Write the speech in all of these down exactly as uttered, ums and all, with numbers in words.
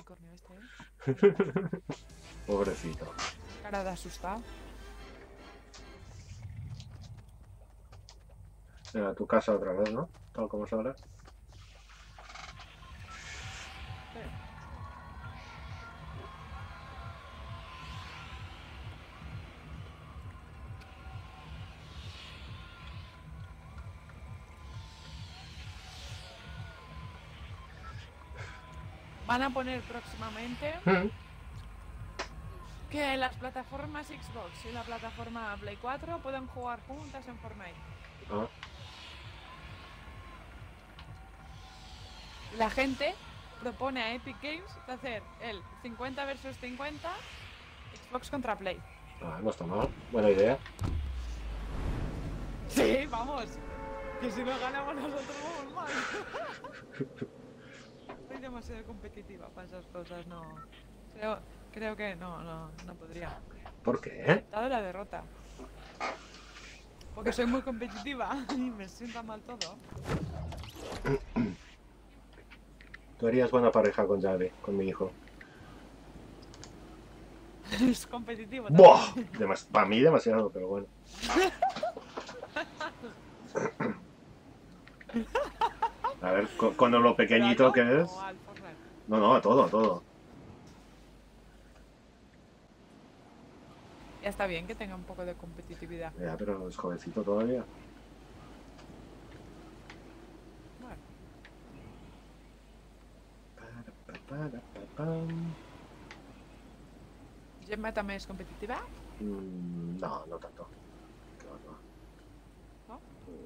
unicornio este, ¿eh? Pobrecito. Cara de asustado. A tu casa otra vez, ¿no? Tal como es ahora. Sí. Van a poner próximamente Mm. que las plataformas Xbox y la plataforma Play cuatro pueden jugar juntas en Fortnite. Ah. La gente propone a Epic Games hacer el cincuenta versus cincuenta Xbox contra Play. Ah, no está mal. Buena idea. Sí, vamos. Que si no ganamos nosotros vamos mal. Soy demasiado competitiva para esas cosas, no. Creo, creo que no, no, no podría. ¿Por qué? Aceptado la derrota. Porque soy muy competitiva y me sienta mal todo. Tú harías buena pareja con Javi, con mi hijo. Es competitivo ¡Buah! también. Demas para mí demasiado, pero bueno. A ver, con, con lo pequeñito que es. ¿O al Fortnite? No, no, a todo, a todo. Ya está bien que tenga un poco de competitividad. Ya, pero es jovencito todavía. Bueno, Para, para, para, pam. Gemma también es competitiva, Mm, no, no tanto. Qué va, qué va. ¿no?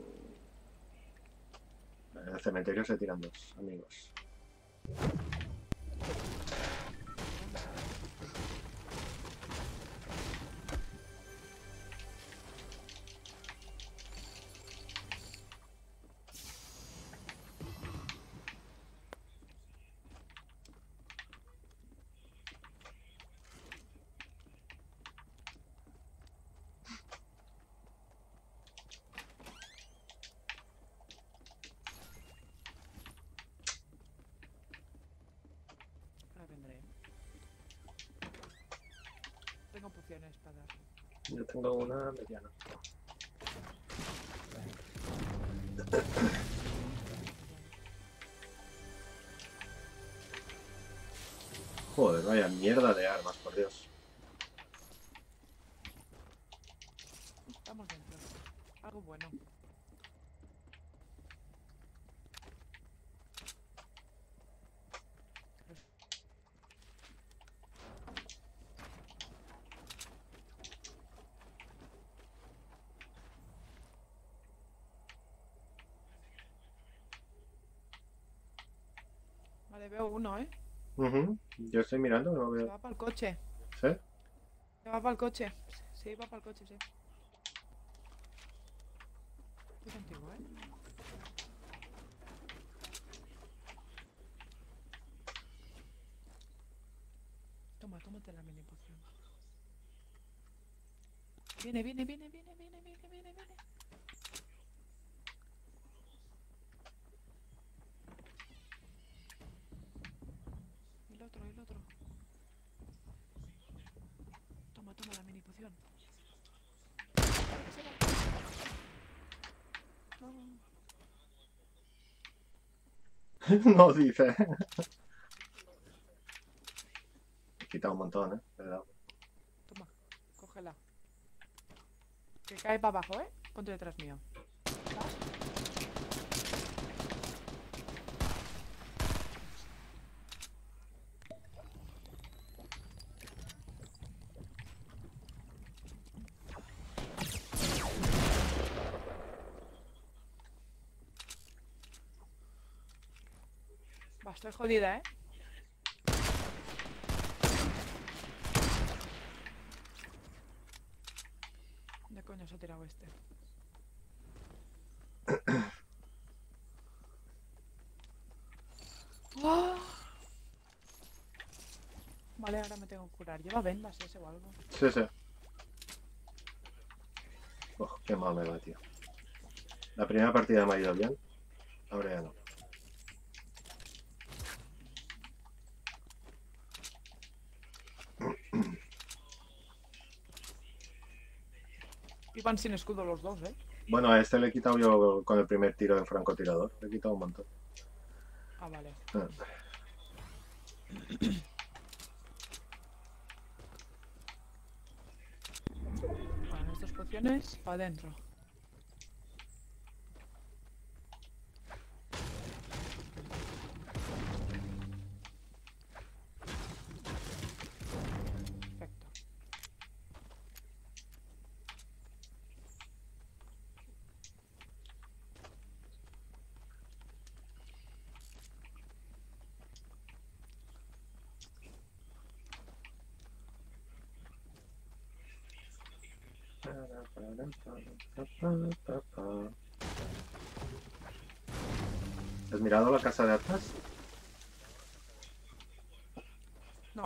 En el cementerio se tiran dos amigos. Ahora vendré. Tengo pociones para dar. Yo tengo una mediana. Joder, vaya mierda de armas, por Dios. Estamos dentro. Algo bueno. Vale, veo uno, ¿eh? Uh-huh. Yo estoy mirando, no Se veo. va para el coche. ¿Sí? Se va para el coche. Sí, va para el coche, sí. Estoy contigo, ¿eh? Toma, tómate la mini poción. Viene, viene, viene, viene, viene, viene, viene, viene. El otro, el otro. Toma, toma la mini poción. No. No dice. He quitado un montón, ¿eh? ¿Verdad? Toma, cógela. Que cae para abajo, ¿eh? Ponte detrás mío. ¿Vas? Va, estoy jodida, ¿eh? ¿Dónde coño se ha tirado este? ¡Oh! Vale, ahora me tengo que curar. ¿Lleva vendas ese o algo? Sí, sí. Oh, qué mal me va, tío. La primera partida me ha ido bien. Ahora ya no. Iban sin escudo los dos, ¿eh? Bueno, a este le he quitado yo con el primer tiro de francotirador. Le he quitado un montón. Ah, vale. Ah. Bueno, estas pociones para adentro. Perfecto. ¿Has mirado la casa de atrás? No.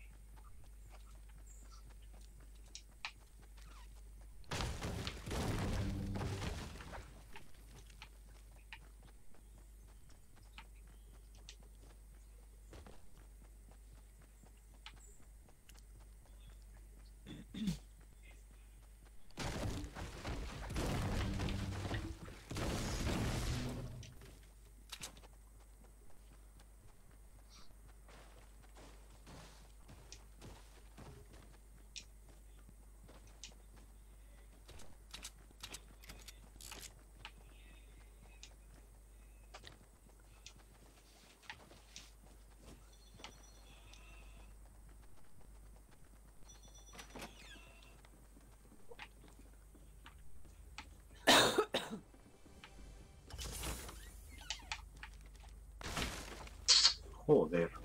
Joder.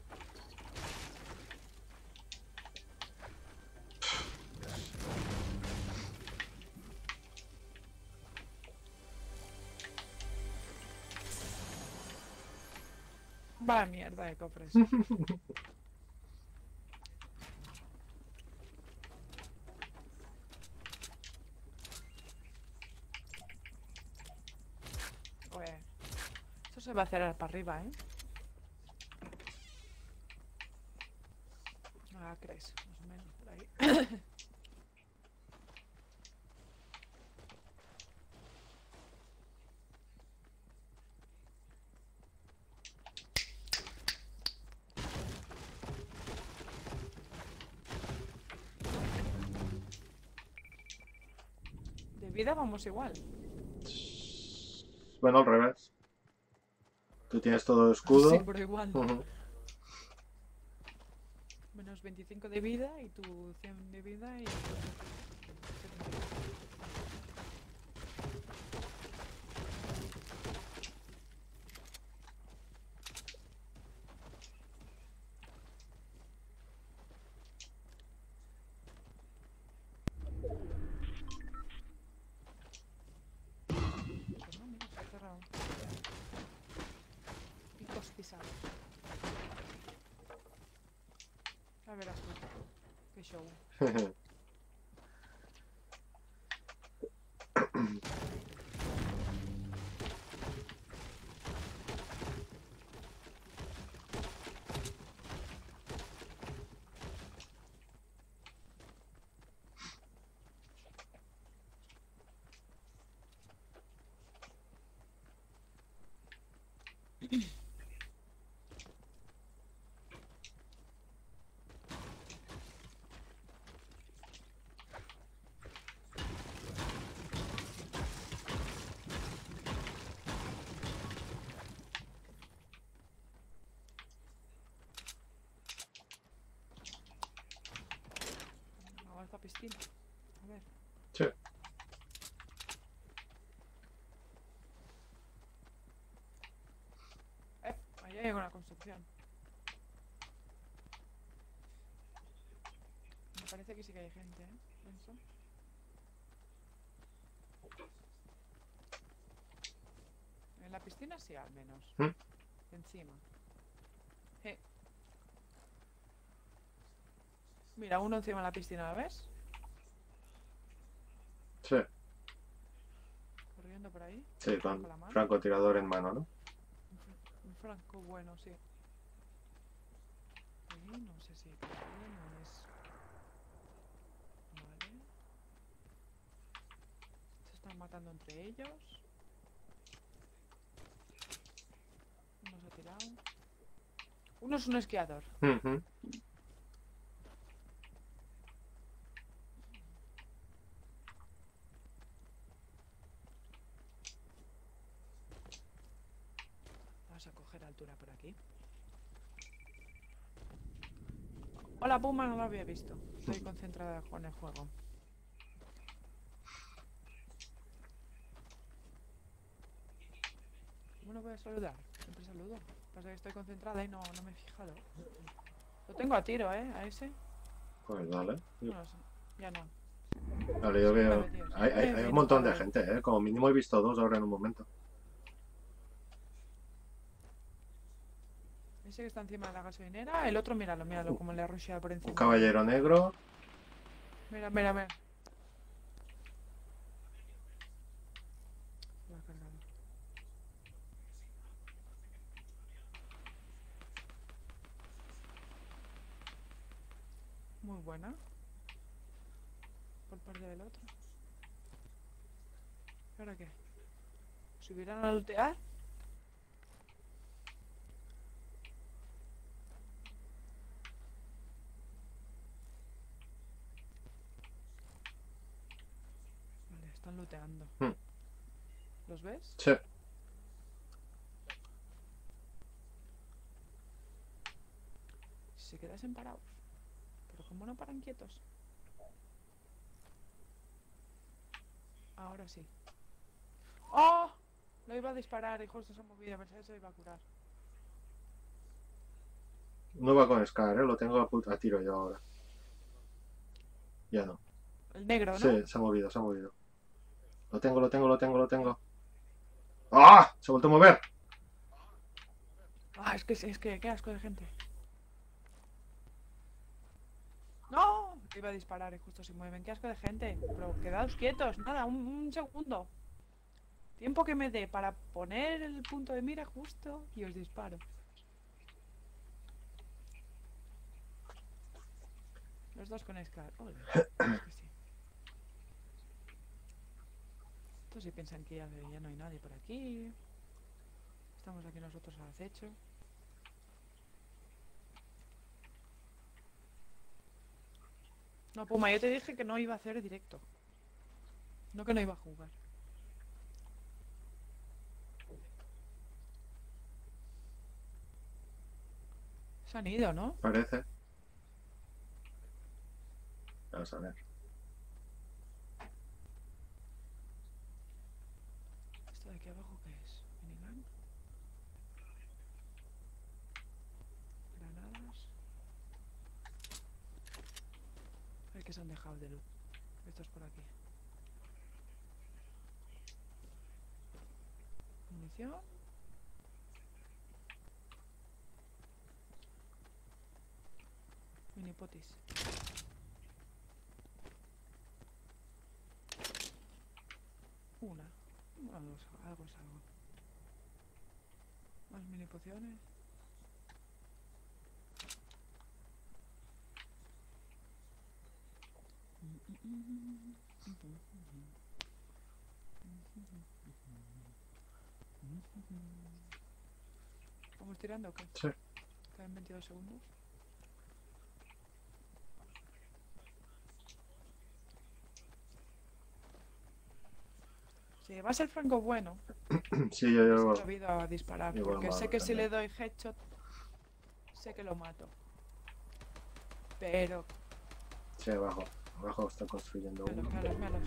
Vaya mierda de cofres. Pues, eso se va a hacer para arriba, ¿eh? Ah, crees, más o menos, por ahí. De vida vamos igual. Bueno, al revés. Tú tienes todo escudo. Sí, pero igual. Uh-huh. Menos veinticinco de vida y tu cien de vida y... Pues no, mira, se ha cerrado. Picos pisados. A verás tú. Qué show. Ahora esta piscina. A ver. Sí. Eh, ahí hay una construcción. Me parece que sí que hay gente, ¿eh? Pienso. En la piscina sí, al menos. ¿Mm? Encima. Eh. Mira, uno encima de la piscina, ¿lo ves? Sí. Corriendo por ahí. Sí, con Con la mano. francotirador en mano, ¿no? Un, fr- un franco bueno, sí. Ahí no sé si por ahí no es. Vale. matando entre ellos. Uno se ha tirado. Uno es un esquiador. Ujú. Vamos a coger altura por aquí. Hola, Puma, no lo había visto. Estoy concentrada con el juego. ¿Cómo no voy a saludar? Siempre saludo. Pasa que estoy concentrada y no, no me he fijado. Lo tengo a tiro, ¿eh? A ese. Pues dale. No, ya no. Vale, yo veo. Vale, tío, sí. Hay, hay, Eh, hay un bien, montón de vale. gente, ¿eh? Como mínimo he visto dos ahora en un momento. Ese que está encima de la gasolinera. El otro, míralo, míralo, como le ha rusheado por encima. Un caballero negro. Mira, mira, mira. Lo ha cargado. Muy buena. Por parte del otro. ¿Y ahora qué? ¿Subirán a lootear? Vale, están looteando. Hmm. ¿Los ves? Sí. Si se quedasen parados. Pero como no paran quietos. Ahora sí. ¡Oh! Lo iba a disparar y justo se ha movido. A ver si se iba a curar. No va con Scar, ¿eh? Lo tengo a, put- a tiro yo ahora. Ya no. El negro, ¿no? Sí, se ha movido, se ha movido. Lo tengo, lo tengo, lo tengo, lo tengo. ¡Ah! Se ha vuelto a mover. Ah, es que, es que, qué asco de gente. ¡No! Iba a disparar y justo se mueven. Qué asco de gente. Pero quedaos quietos. Nada, un, un segundo. Tiempo que me dé para poner el punto de mira justo y os disparo. Los dos con Scar. Ole, es que sí. Estos sí piensan que ya, ya no hay nadie por aquí. Estamos aquí nosotros al acecho. No, Puma, yo te dije que no iba a hacer directo. No que no iba a jugar. Se han ido, ¿no? Parece. Vamos a ver. ¿Esto de aquí abajo qué es? ¿Minigun? Granadas. A ver qué se han dejado de luz. Estos por aquí. Munición. Minipotis. Una. Bueno, algo es algo. Más mini pociones. ¿Vamos tirando o qué? Sí. Quedan veintidós segundos. Si va a ser Franco bueno, Sí, yo se llevo. he olvidado a disparar. Igual Porque malo sé que si también. le doy headshot, sé que lo mato. Pero, Sí, abajo. Abajo está construyendo melos, uno. melos, melos.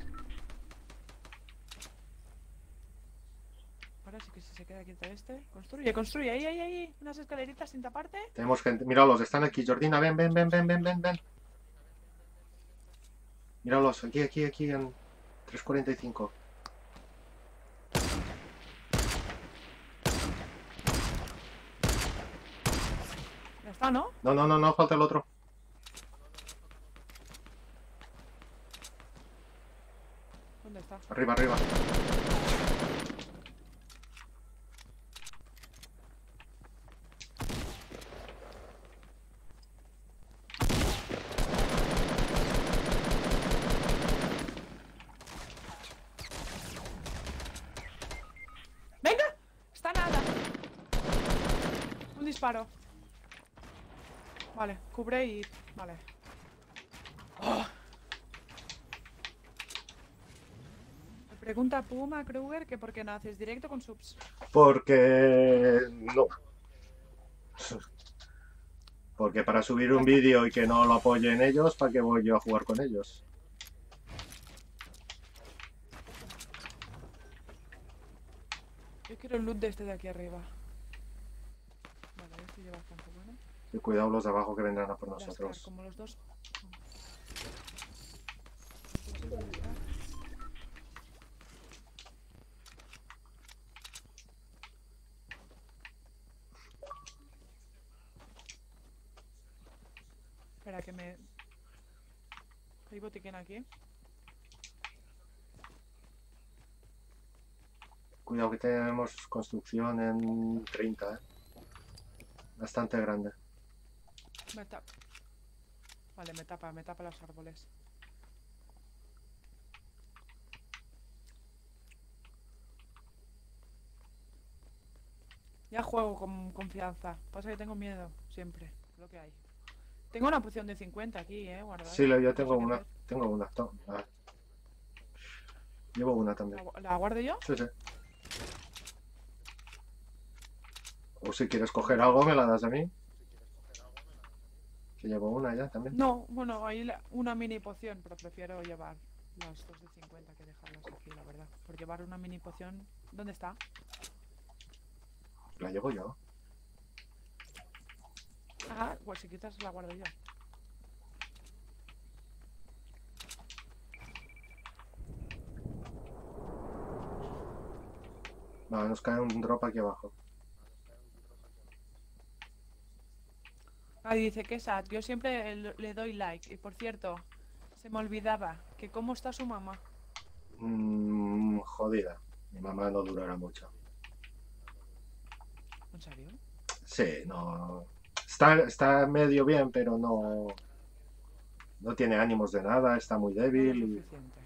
Ahora sí que si se queda quieto este. Construye, construye. Ahí, ahí, ahí. Unas escaleritas sin taparte. Tenemos gente. Míralos, están aquí. Jordina, ven, ven, ven, ven, ven, ven, ven. Míralos, aquí, aquí, aquí en tres cuarenta y cinco. Ya está, ¿no? No, no, no, no, falta el otro. ¿Dónde está? Arriba, arriba. disparo. Vale, cubre y... Vale. Oh. Me pregunta Puma Kruger que por qué no haces directo con subs. Porque... no. Porque para subir un vídeo y que no lo apoyen ellos, ¿para qué voy yo a jugar con ellos? Yo quiero el loot de este de aquí arriba. Vale, este lleva bastante bueno. Y cuidado los de abajo que vendrán a por Lascar, nosotros. como los dos. Espera que me... Hay botiquín aquí. Cuidado que tenemos construcción en treinta, ¿eh? Bastante grande. Me tapa. Vale, me tapa, me tapa los árboles. Ya juego con confianza. Pasa que tengo miedo, siempre. Lo que hay. Tengo una poción de cincuenta aquí, eh, guardada. Sí, yo No tengo sé qué una. hacer. Tengo una. to- ah. Llevo una también. ¿La, gu- la guardo yo? Sí, sí. O si quieres coger algo, me la das a mí. Que llevo una ya también. No, bueno, hay la- una mini poción, pero prefiero llevar las dos de cincuenta que dejarlas aquí, la verdad. Por llevar una mini poción... ¿Dónde está? La llevo yo. Ah, pues si quitas la guardo yo. Vale, nos cae un drop aquí abajo. Ahí dice que sad, yo siempre le le doy like. Y por cierto, se me olvidaba que cómo está su mamá. Mm, jodida. Mi mamá no durará mucho. ¿En serio? Sí, no. Está, está medio bien, pero no. No tiene ánimos de nada, está muy No lo débil. Y... suficiente.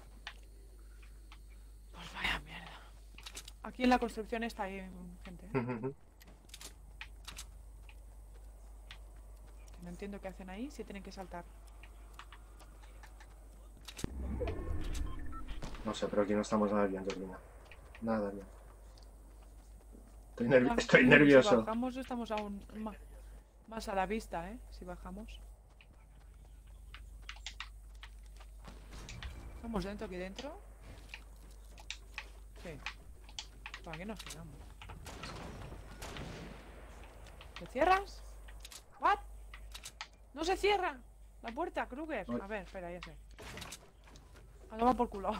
Pues vaya mierda. Aquí en la construcción está ahí gente. ¿eh? Que no entiendo qué hacen ahí, si tienen que saltar. No sé, pero aquí no estamos nada bien, Georgina. Nada bien. Estoy, nervi- Ah, estoy y Si nervioso. bajamos estamos aún ma- más a la vista, ¿eh? Si bajamos. ¿Estamos dentro aquí dentro? Sí. ¿Para qué nos quedamos? ¿Te cierras? ¿What? ¡No se cierra! La puerta, Kruger. Ay. A ver, espera, ya sé. A tomar por culo.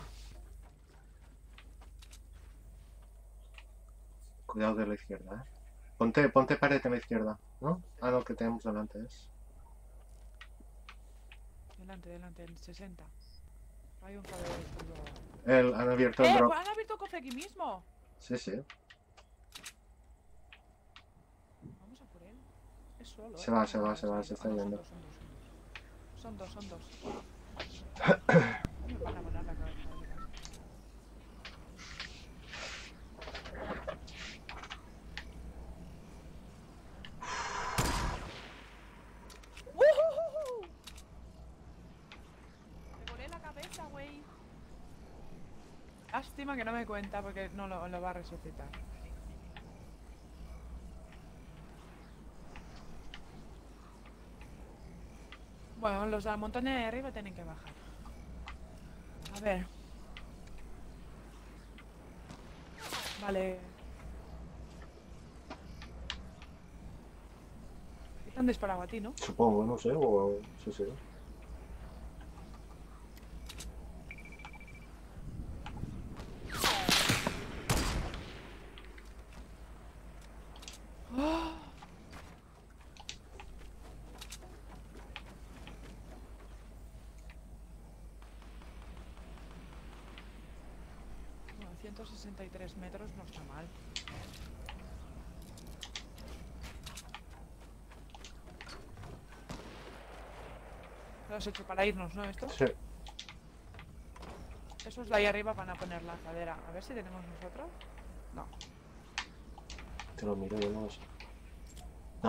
Cuidado de la izquierda, ¿eh? Ponte, ponte pared en la izquierda, ¿no? Ah, no, que tenemos delante es. Delante, delante, en sesenta. Hay un cabello de luego. El, han abierto el ¡Eh! drop. Pues han abierto el cofre aquí mismo. Sí, sí. Vamos a por él. Es solo, Se ¿eh? va, se Ah, va, no, se va, ha se ido. está Ah, no, yendo. Son dos, son dos, son dos. Son dos, son dos. Me van a volar la cabeza. de verdad. ¡Ujujuju! Me volé la cabeza, güey. Lástima que no me cuenta porque no lo, lo va a resucitar. Bueno, los de la montaña de arriba tienen que bajar. A ver. Vale. ¿Te han disparado a ti, no? Supongo, no sé, o... Sí, sí. ¡Oh! Bueno, ciento sesenta y tres metros no está mal. Lo has hecho para irnos, ¿no? Esto. Sí. Esos de ahí arriba van a poner la cadera. A ver si tenemos nosotros. No. Te lo miro, yo no lo sé.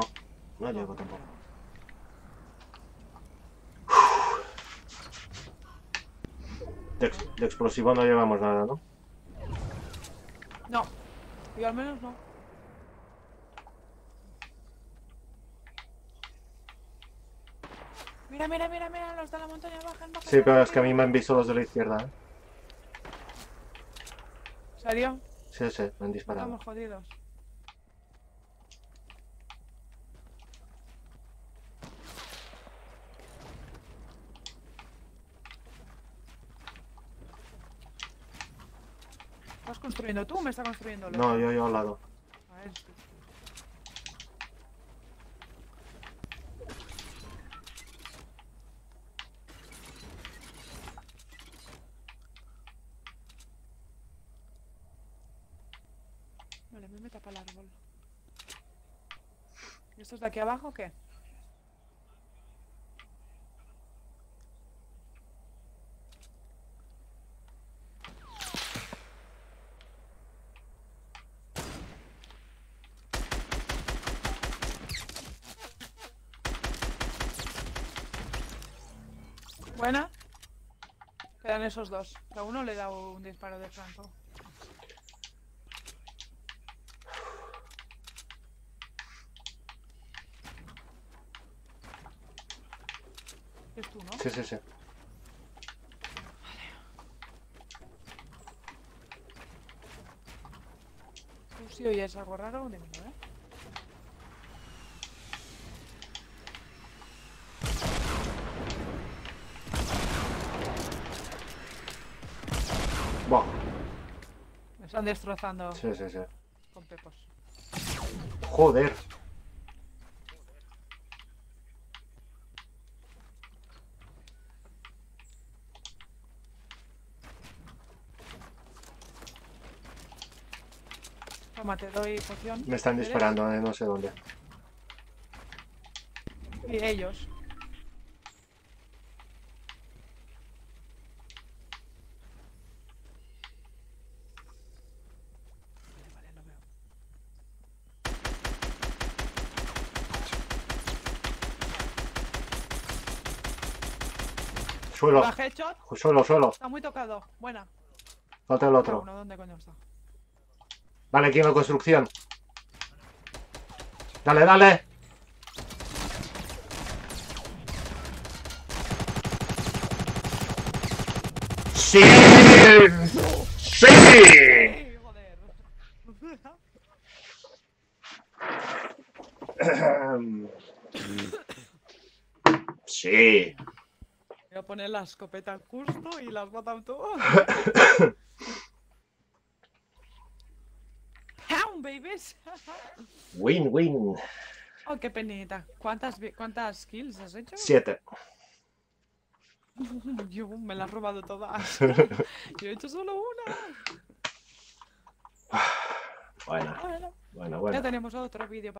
No llego tampoco. De, ex- de explosivo no llevamos nada, ¿no? No. Yo al menos no. Mira, mira, mira, mira, los de la montaña bajan, bajan. Sí, pero bajan, es que a mí bajan. me han visto los de la izquierda, ¿eh? ¿En serio? Sí, sí, me han disparado. Estamos jodidos. ¿Estás construyendo tú o me está construyendo el otro? No, yo, yo al lado. A ver, sí. Vale, me tapa el árbol. ¿Y estos de aquí abajo o qué? Buena. Quedan esos dos. A uno le he dado un disparo de franco. Es tú, ¿no? Sí, sí, sí. Tú si oyes algo raro, dímelo, ¿eh? Buah. Me están destrozando Sí, sí, sí. con pepos. Joder. Toma, te doy poción. Me están ¿Quieres? disparando, ¿eh? No sé dónde. Y ellos. Vale, vale, lo veo. Suelo. ¿Va headshot? Suelo, suelo. Está muy tocado. Buena. Falta el otro. Uno, ¿dónde coño está? Vale, aquí en la construcción. Dale, dale. ¡Sí! ¡Sí! ¡Sí! Joder. Sí. Voy a poner la escopeta justo y las botas tú. ¡Pound, babies! Win, win. Oh, qué penita. ¿Cuántas, vi- ¿Cuántas kills has hecho? Siete. Yo me las has robado todas. Yo he hecho solo una. Bueno, Bueno, bueno, ya bueno. tenemos otro vídeo.